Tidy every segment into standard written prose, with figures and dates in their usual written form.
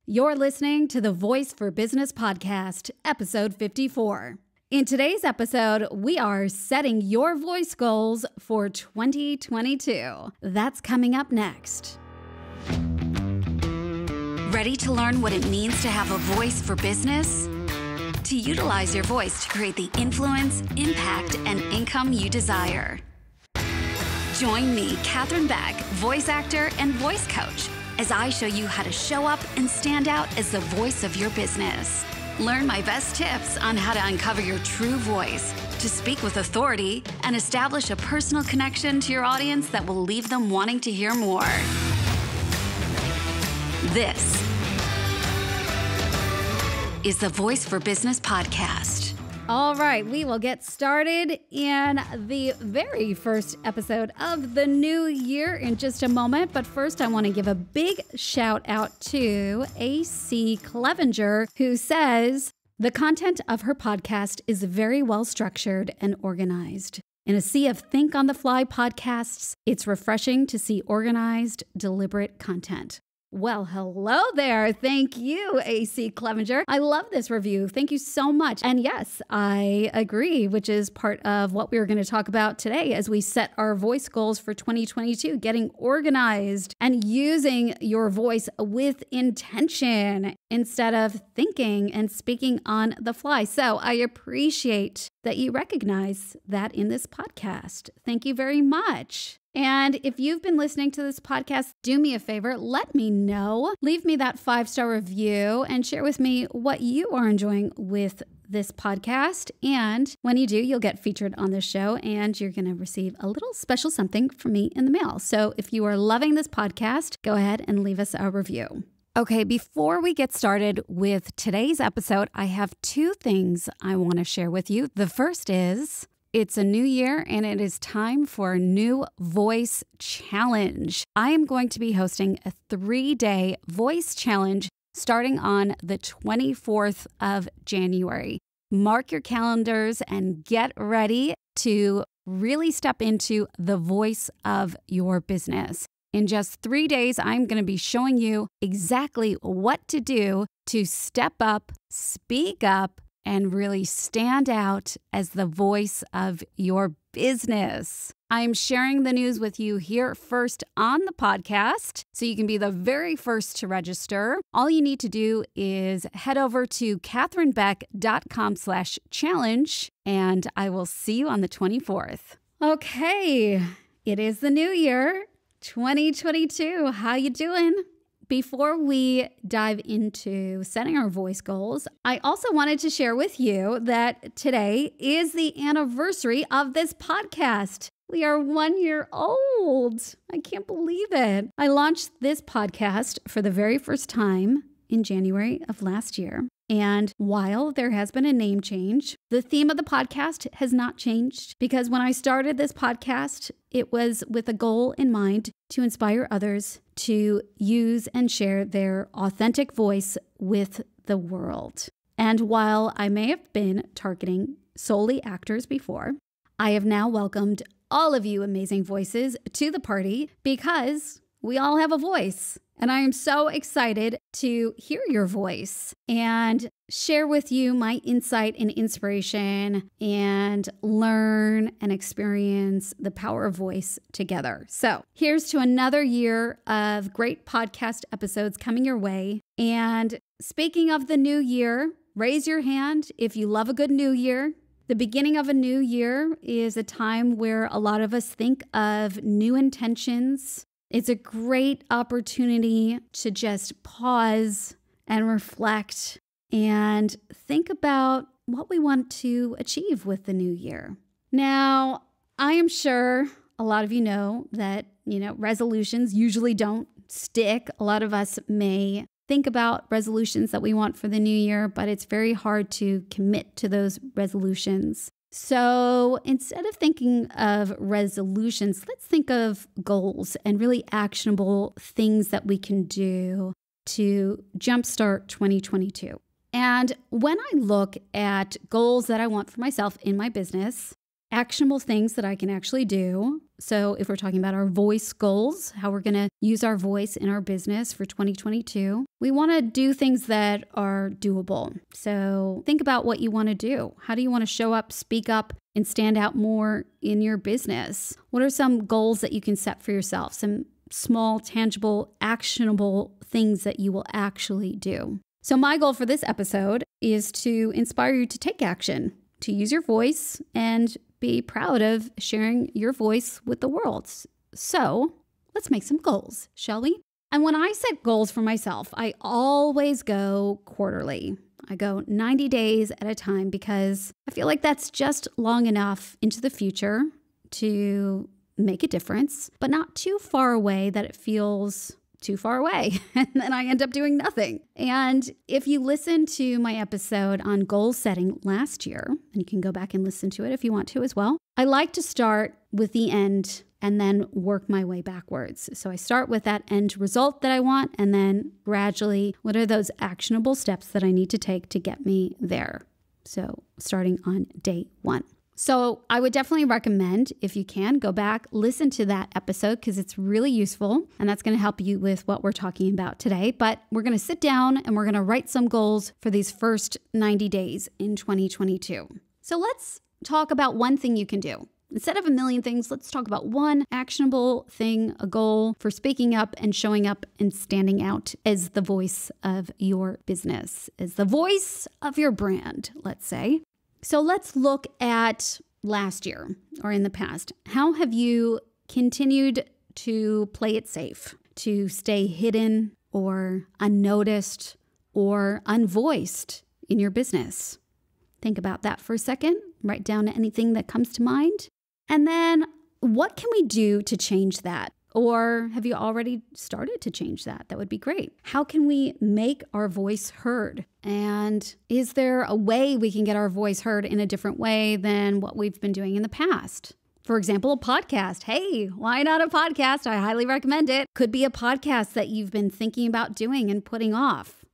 You're listening to the Voice for Business podcast, episode 54. In today's episode, we are setting your voice goals for 2022. That's coming up next. Ready to learn what it means to have a voice for business? To utilize your voice to create the influence, impact, and income you desire. Join me, Katherine Beck, voice actor and voice coach, as I show you how to show up and stand out as the voice of your business. Learn my best tips on how to uncover your true voice, to speak with authority, and establish a personal connection to your audience that will leave them wanting to hear more. This is the Voice for Business podcast. All right, we will get started in the very first episode of the new year in just a moment. But first, I want to give a big shout out to AC Clevenger, who says the content of her podcast is very well structured and organized. In a sea of think on the fly podcasts, it's refreshing to see organized, deliberate content. Well, hello there. Thank you, AC Clevenger. I love this review. Thank you so much. And yes, I agree, which is part of what we were going to talk about today as we set our voice goals for 2022, getting organized and using your voice with intention instead of thinking and speaking on the fly. So I appreciate that you recognize that in this podcast. Thank you very much. And if you've been listening to this podcast, do me a favor, let me know. Leave me that 5-star review and share with me what you are enjoying with this podcast. And when you do, you'll get featured on this show and you're going to receive a little special something from me in the mail. So if you are loving this podcast, go ahead and leave us a review. Okay, before we get started with today's episode, I have 2 things I want to share with you. The first is, it's a new year and it is time for a new voice challenge. I am going to be hosting a 3-day voice challenge starting on the 24th of January. Mark your calendars and get ready to really step into the voice of your business. In just 3 days, I'm going to be showing you exactly what to do to step up, speak up, and really stand out as the voice of your business. I'm sharing the news with you here first on the podcast, so you can be the very first to register. All you need to do is head over to katherinebeck.com/challenge, and I will see you on the 24th. Okay, it is the new year, 2022. How you doing? Before we dive into setting our voice goals, I also wanted to share with you that today is the anniversary of this podcast. We are 1 year old. I can't believe it. I launched this podcast for the very first time in January of last year. And while there has been a name change, the theme of the podcast has not changed, because when I started this podcast, it was with a goal in mind to inspire others to use and share their authentic voice with the world. And while I may have been targeting solely actors before, I have now welcomed all of you amazing voices to the party because we all have a voice. And I am so excited to hear your voice and share with you my insight and inspiration and learn and experience the power of voice together. So here's to another year of great podcast episodes coming your way. And speaking of the new year, raise your hand if you love a good new year. The beginning of a new year is a time where a lot of us think of new intentions. It's a great opportunity to just pause and reflect and think about what we want to achieve with the new year. Now, I am sure a lot of you know that, resolutions usually don't stick. A lot of us may think about resolutions that we want for the new year, but it's very hard to commit to those resolutions. So instead of thinking of resolutions, let's think of goals and really actionable things that we can do to jumpstart 2022. And when I look at goals that I want for myself in my business, actionable things that I can actually do. So if we're talking about our voice goals, how we're going to use our voice in our business for 2022, we want to do things that are doable. So think about what you want to do. How do you want to show up, speak up, and stand out more in your business? What are some goals that you can set for yourself? Some small, tangible, actionable things that you will actually do. So my goal for this episode is to inspire you to take action, to use your voice, and be proud of sharing your voice with the world. So let's make some goals, shall we? And when I set goals for myself, I always go quarterly. I go 90 days at a time because I feel like that's just long enough into the future to make a difference, but not too far away that it feels too far away. And then I end up doing nothing. And if you listen to my episode on goal setting last year, and you can go back and listen to it if you want to as well, I like to start with the end and then work my way backwards. So I start with that end result that I want, and then gradually, what are those actionable steps that I need to take to get me there? So starting on day 1. So I would definitely recommend, if you can, go back, listen to that episode because it's really useful and that's going to help you with what we're talking about today. But we're going to sit down and we're going to write some goals for these first 90 days in 2022. So let's talk about one thing you can do. Instead of a million things, let's talk about one actionable thing, a goal for speaking up and showing up and standing out as the voice of your business, as the voice of your brand, let's say. So let's look at last year or in the past. How have you continued to play it safe, to stay hidden or unnoticed or unvoiced in your business? Think about that for a second. Write down anything that comes to mind. And then what can we do to change that? Or have you already started to change that? That would be great. How can we make our voice heard? And is there a way we can get our voice heard in a different way than what we've been doing in the past? For example, a podcast. Hey, why not a podcast? I highly recommend it. Could be a podcast that you've been thinking about doing and putting off.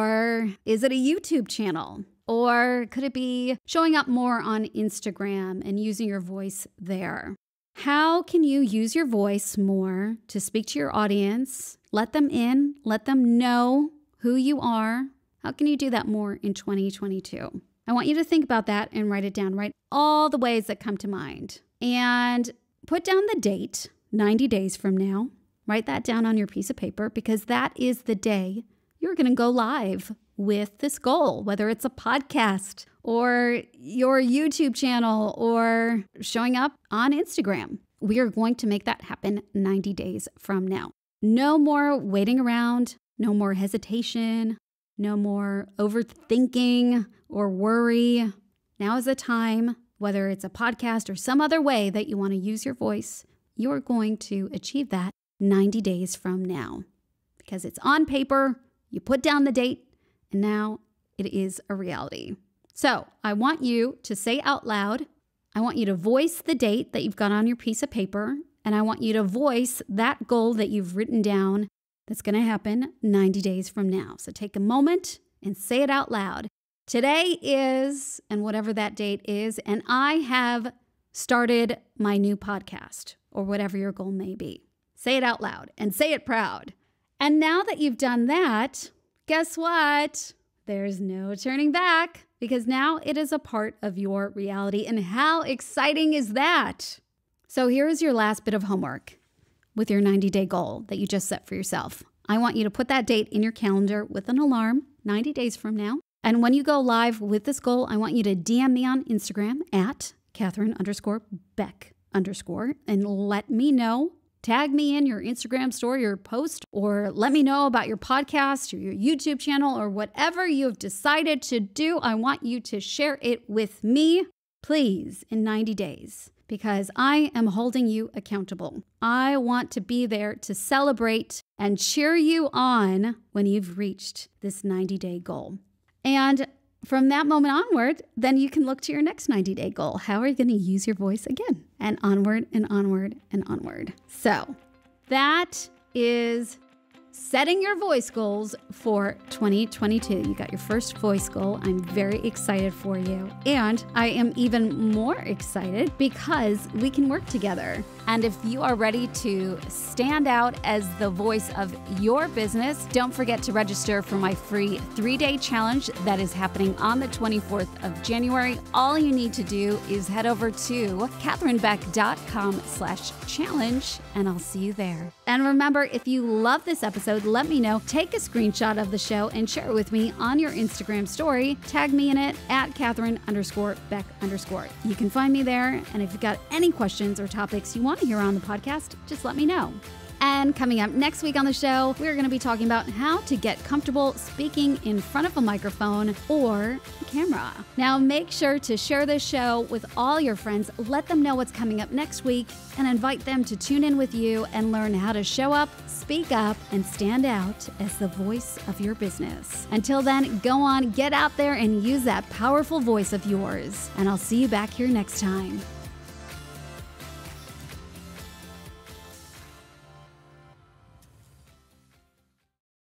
Or is it a YouTube channel? Or could it be showing up more on Instagram and using your voice there? How can you use your voice more to speak to your audience, let them in, let them know who you are? How can you do that more in 2022? I want you to think about that and write it down. Write all the ways that come to mind and put down the date, 90 days from now. Write that down on your piece of paper because that is the day you're going to go live with this goal, whether it's a podcast or your YouTube channel or showing up on Instagram. We are going to make that happen 90 days from now. No more waiting around, no more hesitation, no more overthinking or worry. Now is the time, whether it's a podcast or some other way that you want to use your voice, you're going to achieve that 90 days from now because it's on paper. You put down the date and now it is a reality. So I want you to say out loud, I want you to voice the date that you've got on your piece of paper, and I want you to voice that goal that you've written down that's going to happen 90 days from now. So take a moment and say it out loud. Today is, and whatever that date is, and I have started my new podcast, or whatever your goal may be. Say it out loud and say it proud. And now that you've done that, guess what? There's no turning back because now it is a part of your reality. And how exciting is that? So here is your last bit of homework with your 90-day goal that you just set for yourself. I want you to put that date in your calendar with an alarm 90 days from now. And when you go live with this goal, I want you to DM me on Instagram at Katherine_Beck_ and let me know. Tag me in your Instagram story or post, or let me know about your podcast or your YouTube channel or whatever you have decided to do. I want you to share it with me, please, in 90 days, because I am holding you accountable. I want to be there to celebrate and cheer you on when you've reached this 90-day goal. And from that moment onward, then you can look to your next 90-day goal. How are you going to use your voice again? And onward and onward and onward. So that is setting your voice goals for 2022. You got your first voice goal. I'm very excited for you. And I am even more excited because we can work together. And if you are ready to stand out as the voice of your business, don't forget to register for my free 3-day challenge that is happening on the 24th of January. All you need to do is head over to katherinebeck.com/challenge, and I'll see you there. And remember, if you love this episode, let me know. Take a screenshot of the show and share it with me on your Instagram story. Tag me in it at Katherine_Beck_. You can find me there. And if you've got any questions or topics you want to hear on the podcast, just let me know. And coming up next week on the show, we're going to be talking about how to get comfortable speaking in front of a microphone or camera. Now, make sure to share this show with all your friends. Let them know what's coming up next week and invite them to tune in with you and learn how to show up, speak up, and stand out as the voice of your business. Until then, go on, get out there and use that powerful voice of yours. And I'll see you back here next time.